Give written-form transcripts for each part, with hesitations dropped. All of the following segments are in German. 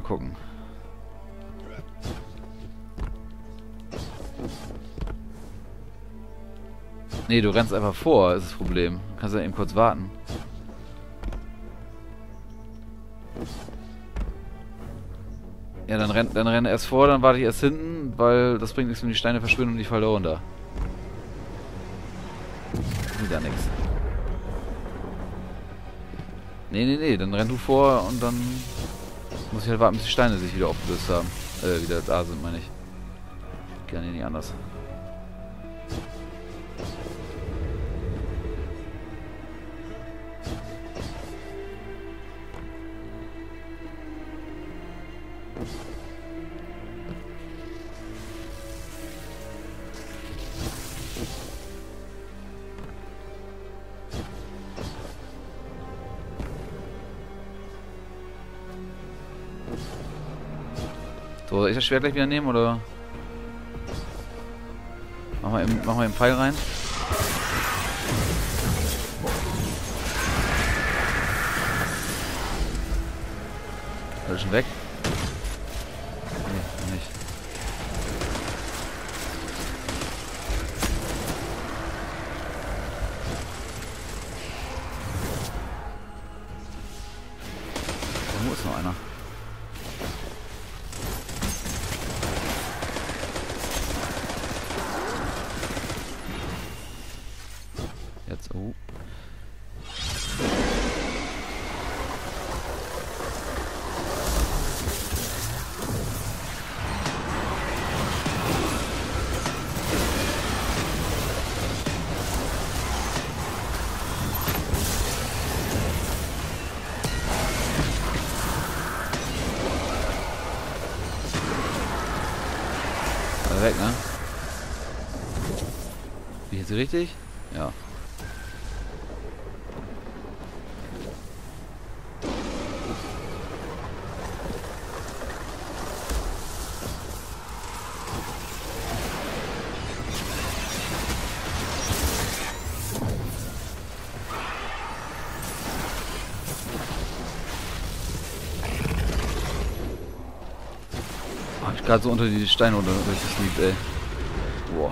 gucken. Nee, du rennst einfach vor, ist das Problem. Du kannst ja eben kurz warten. Ja, dann renn erst vor, dann warte ich erst hinten, weil das bringt nichts, wenn die Steine verschwinden und ich falle da runter. Wieder nichts. Nee, dann renn du vor und dann muss ich halt warten, bis die Steine sich wieder aufgelöst haben. Wieder da sind, meine ich. Geht ja nicht anders. So, soll ich das Schwert gleich wieder nehmen, oder? Mach mal eben Pfeil rein. Alles schon weg? Nee, noch nicht. Wo ist noch einer? Jetzt, oh. Alle weg, ne? Bin ich jetzt richtig? Ja. Hab ich gerade so unter die Steine durchgesneakt, ey. Boah.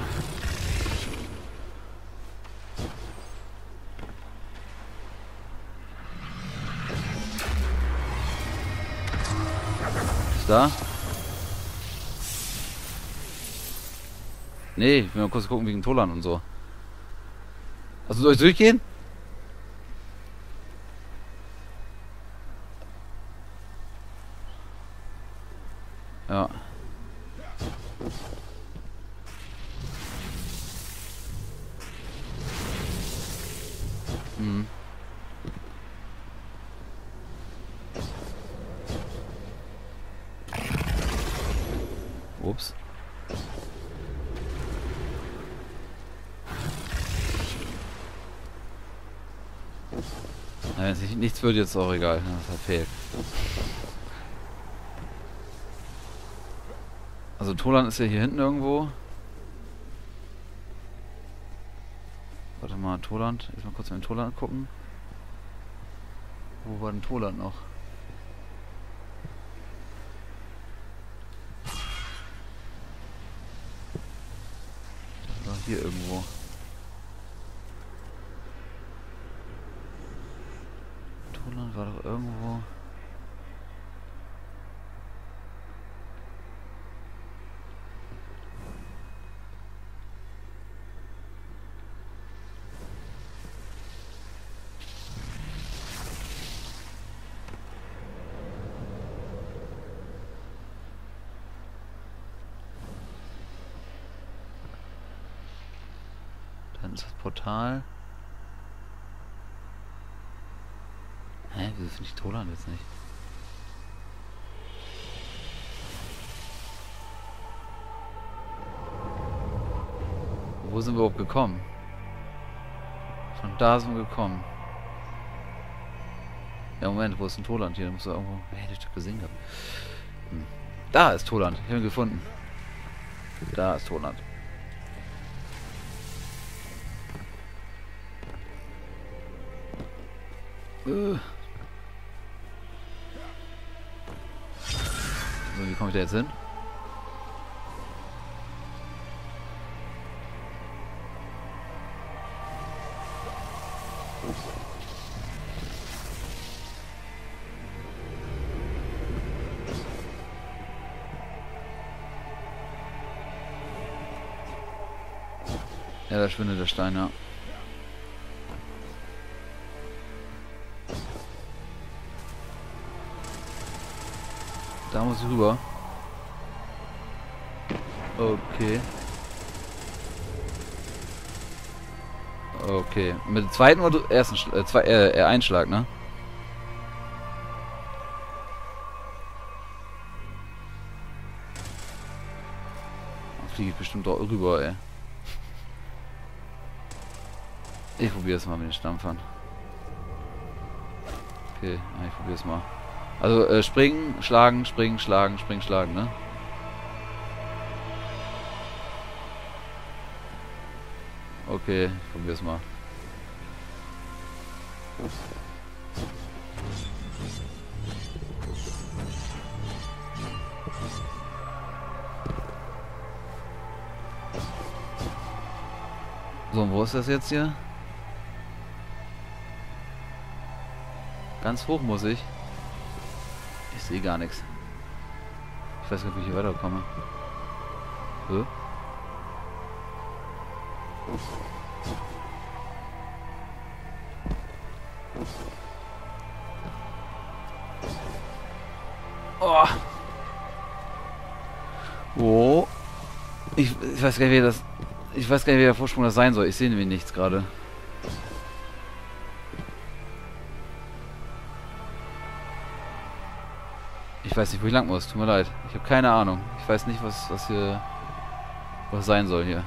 Ist da? Nee, ich will mal kurz gucken wegen Tolan und so. Also soll ich durchgehen? Ja. Mhm. Ups. Wenn es nichts wird, jetzt auch egal. Das hat fehlt. Also Tolan ist ja hier hinten irgendwo. Warte mal, Toland. Jetzt mal kurz in den Toland gucken. Wo war denn Toland noch? War hier irgendwo. Toland war doch irgendwo. Dann ist das Portal. Hä, wieso finde ich Toland jetzt nicht? Wo sind wir überhaupt gekommen? Von da sind wir gekommen. Ja, Moment, wo ist denn Toland hier? Da muss er irgendwo. Hätte ich doch gesehen gehabt. Hm. Da ist Toland. Ich habe ihn gefunden. Da ist Toland. So, wie komme ich da jetzt hin? Ja, da schwindet der Stein, ja. Da muss ich rüber. Okay. Okay. Mit dem zweiten oder ersten Einschlag, ne? Da fliege ich bestimmt dort rüber, ey. Ich probiere es mal mit den Stampfern. Okay, ja, ich probiere es mal. Also springen, schlagen, springen, schlagen, springen, schlagen, ne? Okay, ich probiere es mal. So, und wo ist das jetzt hier? Ganz hoch muss ich. Ich sehe gar nichts. Ich weiß gar nicht, wie ich hier weiterkomme. Hä? Oh. Oh. Ich weiß gar nicht, wie das. Ich weiß gar nicht, wie der Vorsprung das sein soll. Ich sehe nämlich nichts gerade. Ich weiß nicht, wo ich lang muss. Tut mir leid. Ich habe keine Ahnung. Ich weiß nicht, was hier was sein soll hier.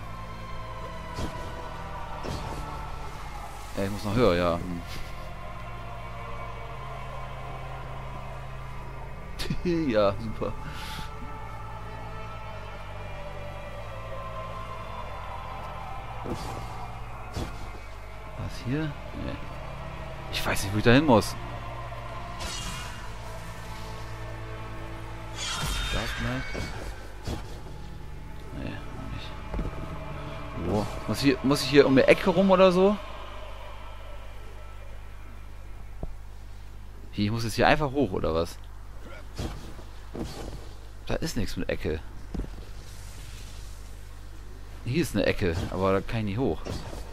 Ja, ich muss noch höher, ja. Ja, super. Was hier? Nee. Ich weiß nicht, wo ich da hin muss. Da vielleicht? Nee, nicht. Wo? Muss ich hier um die Ecke rum oder so? Ich muss jetzt hier einfach hoch, oder was? Da ist nichts mit Ecke. Hier ist eine Ecke, aber da kann ich nicht hoch.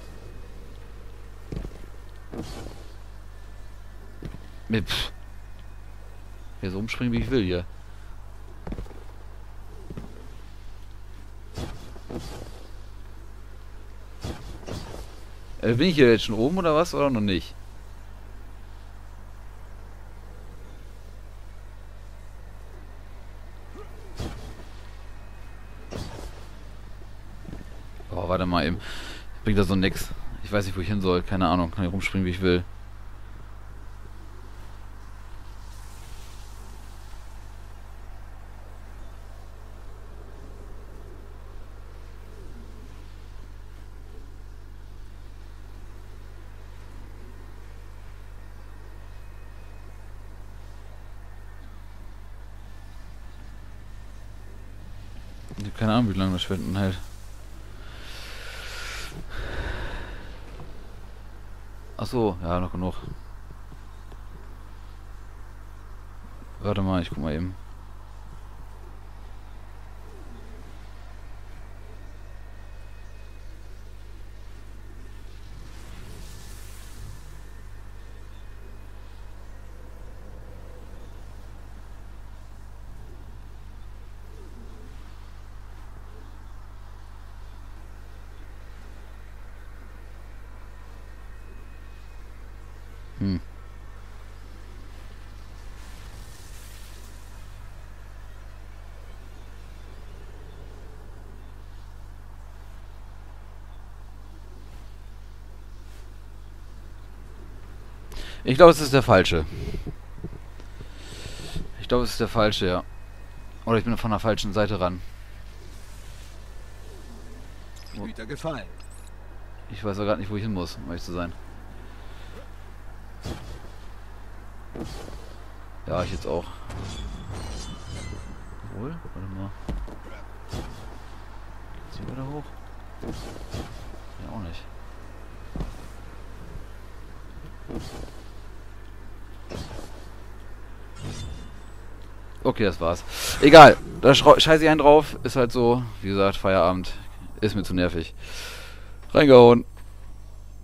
Pff. Hier so umspringen, wie ich will hier. Bin ich hier jetzt schon oben oder was? Oder noch nicht? Oh, warte mal eben. Bringt das so nix. Ich weiß nicht, wo ich hin soll. Keine Ahnung. Kann ich rumspringen, wie ich will. Ich hab keine Ahnung, wie lange das Schwenden hält. Ach so, ja, noch genug. Warte mal, ich guck mal eben. Hm. Ich glaube, es ist der falsche. Ich glaube, es ist der falsche, ja. Oder ich bin von der falschen Seite ran. Güter gefallen. Ich weiß auch gerade nicht, wo ich hin muss, um ehrlich zu sein. Ja, ich jetzt auch. Obwohl, warte mal. Geht's hier wieder hoch? Ja, auch nicht. Okay, das war's. Egal, da scheiße ich einen drauf. Ist halt so. Wie gesagt, Feierabend. Ist mir zu nervig. Reingehauen.